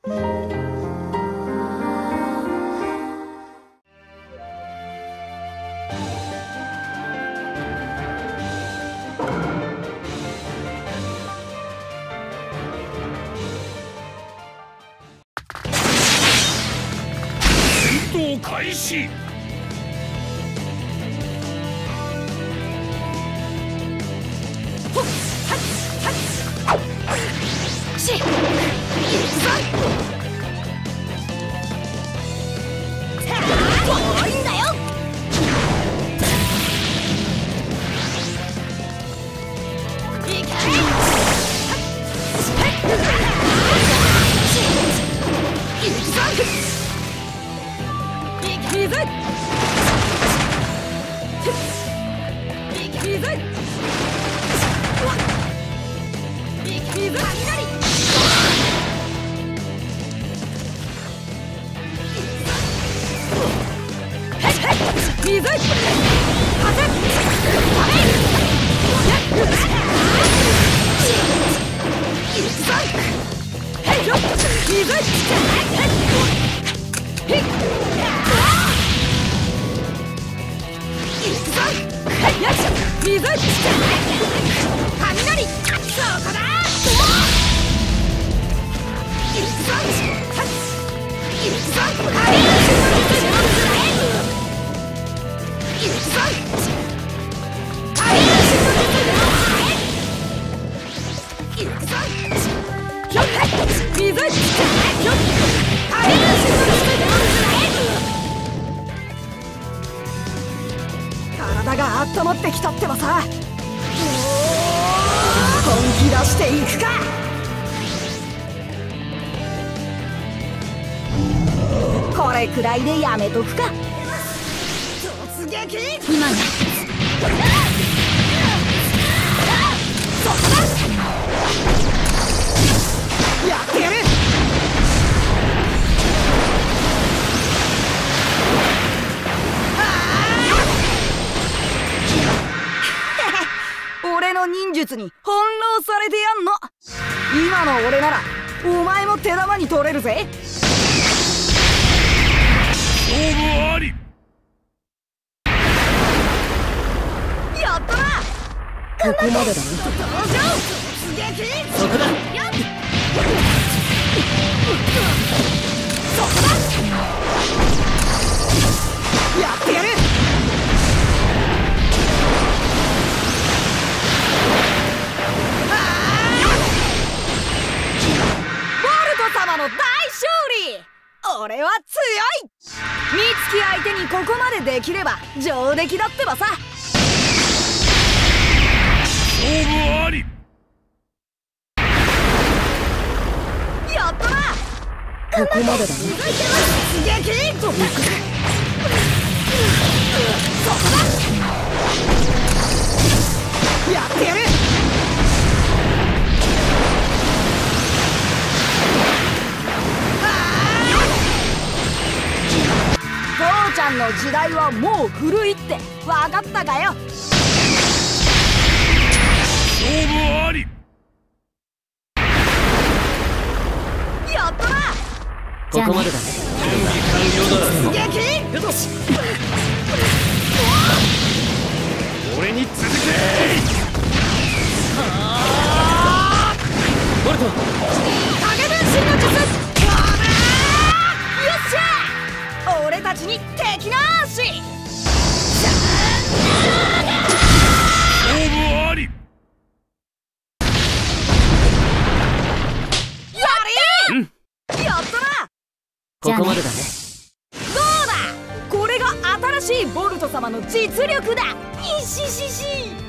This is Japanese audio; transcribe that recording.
戦闘開始。体が温まってきたってばさ、本気出していくか。これくらいでやめとくか。突撃今だ。そこだ。やってやる。俺の忍術に翻弄されてやんの。今の俺ならお前も手玉に取れるぜ。勝負あり。やったな。ここまでだな。そこだ。そこだ。やってやる。様の大勝利。俺は強い。美月相手にここまでできれば上出来だってばさ。勝負あり。やったな。ここまでだな。続いては出撃。そこだ。やってやる。父ちゃんの時代はもう古いって分かったかよ。勝負あり。やったな。 ここまでだ。 出撃。よし。俺に続け。ボルト。影分身の術。よっしゃ。俺たちに敵なし。勝負あり。やり。やったな。 ここまでだね。 どうだ。これが新しいボルト様の実力だ。いししし。